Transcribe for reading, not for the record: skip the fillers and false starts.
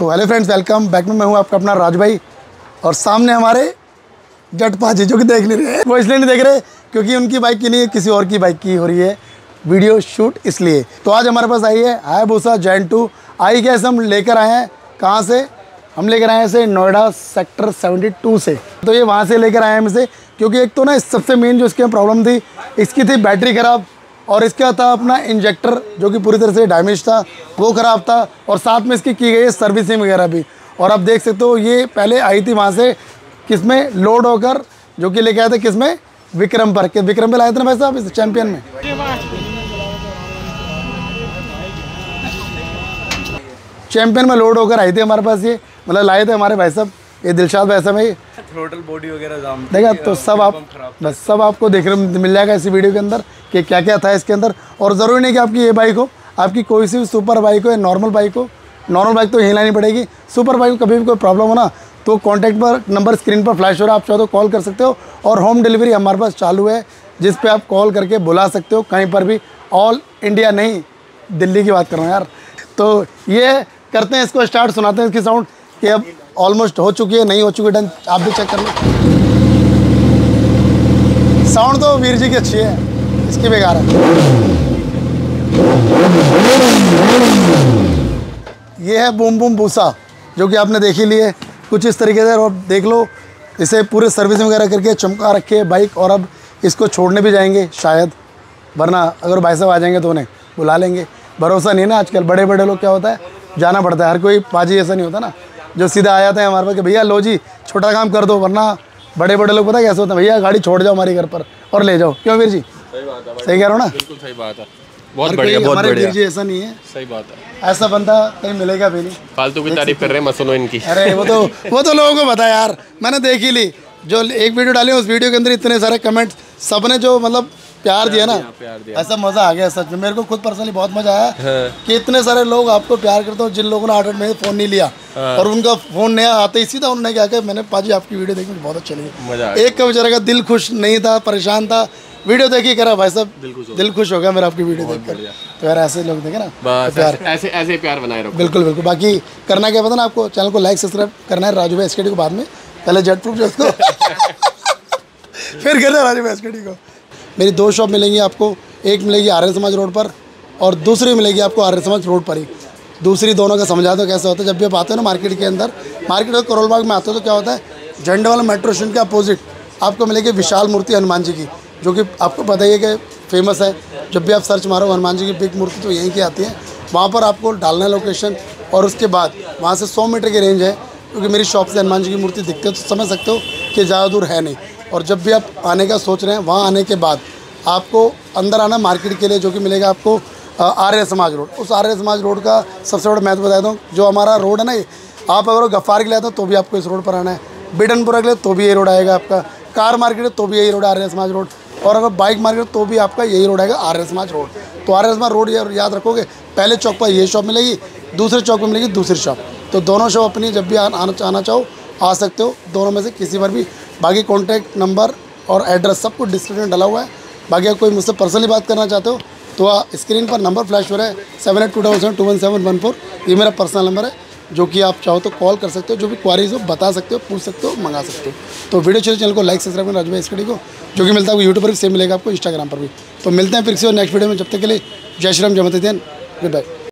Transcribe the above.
तो hello friends, welcome back में। मैं हूं आपका अपना राज भाई और सामने हमारे जट पाजी जो कि देख नहीं रहे हैं। वो इसलिए नहीं देख रहे क्योंकि उनकी बाइक की नहीं है, किसी और की बाइक की हो रही है वीडियो शूट, इसलिए। तो आज हमारे पास आई है हायाबुसा जेन 2। आई कैसे हम लेकर आए हैं, कहाँ से हम लेकर आए हैं? से नोएडा सेक्टर 72 से। तो ये वहाँ से लेकर आए हैं हमसे, क्योंकि एक तो ना सबसे मेन जो इसकी प्रॉब्लम थी, इसकी थी बैटरी ख़राब, और इसका था अपना इंजेक्टर जो कि पूरी तरह से डैमेज था, वो ख़राब था, और साथ में इसकी की गई है सर्विसिंग वगैरह भी। और आप देख सकते हो ये पहले आई थी वहाँ से किसमें लोड होकर, जो कि लेके आए थे किसमें, विक्रम पर। विक्रम पे लाए थे ना भाई साहब इस चैम्पियन में। चैम्पियन में लोड होकर आई थी हमारे पास ये, मतलब लाए थे हमारे भाई साहब, ये दिलशाद भाई साहब है। थ्रोटल बॉडी वगैरह देखा तो सब आप बस सब आपको देखने मिल जाएगा इसी वीडियो के अंदर कि क्या क्या था इसके अंदर। और ज़रूरी नहीं कि आपकी ये बाइक हो, आपकी कोई सी भी सुपर बाइक हो या नॉर्मल बाइक हो। नॉर्मल बाइक तो यहीं लानी पड़ेगी। सुपर बाइक को कभी भी कोई प्रॉब्लम हो ना, तो कॉन्टैक्ट पर नंबर स्क्रीन पर फ्लैश हो रहा है, आप चाहो तो कॉल कर सकते हो। और होम डिलीवरी हमारे पास चालू है, जिस पे आप कॉल करके बुला सकते हो कहीं पर भी, ऑल इंडिया नहीं, दिल्ली की बात कर रहा हूँ यार। तो ये करते हैं, इसको स्टार्ट, सुनाते हैं इसकी साउंड कि अब ऑलमोस्ट हो चुकी है, नहीं हो चुकी, डन। आप भी चेक कर लो, साउंड तो वीर जी की अच्छी है, इसकी बेकार है। ये है बूम बूम बूसा, जो कि आपने देख ही ली है कुछ इस तरीके से। और देख लो, इसे पूरे सर्विसिंग वगैरह करके चमका रखे है बाइक। और अब इसको छोड़ने भी जाएंगे शायद, वरना अगर भाई साहब आ जाएंगे तो उन्हें बुला लेंगे। भरोसा नहीं है ना आजकल, बड़े बड़े लोग क्या होता है, जाना पड़ता है। हर कोई पाजी ऐसा नहीं होता ना जो सीधा आ जाता है हमारे पास कि भैया लो जी छोटा काम कर दो, वरना बड़े बड़े लोग पता कैसे होते हैं, भैया गाड़ी छोड़ जाओ हमारे घर पर और ले जाओ। क्यों वीर जी? सही बात है, सही कह रहा हूँ ना? बिल्कुल सही बात है, बहुत बढ़िया, बहुत बढ़िया। वीर जी ऐसा नहीं है, सही बात है, ऐसा बंदा कहीं मिलेगा भी नहीं। फालतू की तारीफ कर रहे हैं, मत सुनो इनकी। अरे वो तो लोगों को पता है यार, मैंने देख ही ली। जो एक वीडियो डाली उस वीडियो के अंदर इतने सारे कमेंट्स, सबने जो मतलब प्यार दिया ना, ऐसा मज़ा आ गया सच में। मेरे को खुद पर्सनली बहुत मज़ा आया कि इतने सारे लोग आपको प्यार करते हो, जिन लोगों ने 8 महीने फ़ोन नहीं लिया और उनका फ़ोन नया आते ही सीधा उन्होंने क्या किया, मैंने पाजी आपकी वीडियो देखी, बहुत अच्छी लगी। एक का बेचारे का दिल खुश नहीं था, परेशान था, वीडियो देखी करा भाई साहब, दिल खुश हो गया मेरा आपकी वीडियो देखकर। तो यार ऐसे लोग देखे ना, प्यार ऐसे प्यार बनाए रखो। बिल्कुल बिल्कुल। बाकी करना क्या पता ना आपको, चैनल को लाइक सब्सक्राइब करना है राजू भाई एसकेडी को, बाद में पहले जेट प्रूफ जो उसको फिर करना है राजू भाई एसकेडी को। मेरी 2 शॉप मिलेंगी आपको, एक मिलेगी आर्य समाज रोड पर और दूसरी मिलेगी आपको आर्य समाज रोड पर ही। दूसरी दोनों का समझा दो कैसे होता है। जब भी आप आते हो ना मार्केट के अंदर, मार्केट में करोल बाग में आते हो तो क्या होता है, झंडे वाला मेट्रो स्टेशन के अपोजिट आपको मिलेगी विशाल मूर्ति हनुमान जी की, जो कि आपको पता ही है कि फेमस है। जब भी आप सर्च मारो हनुमान जी की बिग मूर्ति तो यहीं की आती है। वहाँ पर आपको डालना है लोकेशन, और उसके बाद वहाँ से 100 मीटर की रेंज है, क्योंकि मेरी शॉप से हनुमान जी की मूर्ति दिखती है, तो समझ सकते हो कि ज़्यादा दूर है नहीं। और जब भी आप आने का सोच रहे हैं, वहाँ आने के बाद आपको अंदर आना मार्केट के लिए, जो कि मिलेगा आपको आर्य समाज रोड। उस आर्य समाज रोड का सबसे बड़ा महत्व बता दूँ, जो हमारा रोड है ना, ये आप अगर गफ्फार के लिए आते हो तो भी आपको इस रोड पर आना है, बिडनपुरा के लिए तो भी यही रोड आएगा आपका, कार मार्केट है तो भी यही रोड आर्य समाज रोड, और अगर बाइक मार्केट तो भी आपका यही रोड आएगा आर्य समाज रोड। तो आर्य समाज रोड याद रखोगे, पहले चौक पर ये शॉप मिलेगी, दूसरे चौक पर मिलेगी दूसरी शॉप। तो दोनों शॉप अपनी जब भी आना चाहो आ सकते हो, दोनों में से किसी पर भी। बाकी कॉन्टैक्ट नंबर और एड्रेस सब कुछ डिस्क्रिप्शन में डला हुआ है। बाकी अगर कोई मुझसे पर्सनली बात करना चाहते हो तो स्क्रीन पर नंबर फ्लैश हो रहा है 7827721714, ये मेरा पर्सनल नंबर है, जो कि आप चाहो तो कॉल कर सकते हो, जो भी क्वारीज हो बता सकते हो, पूछ सकते हो, मंगा सकते हो। तो वीडियो चैनल को लाइक सब्सक्राइब करना राजू भाई एसकेडी को, जो कि मिलता है यूट्यूब पर भी, सेम मिलेगा आपको इंस्टाग्राम पर भी। तो मिलते हैं फिर से नेक्स्ट वीडियो में, जब तक के लिए जय श्री राम, जय माता दी, गुड बाय।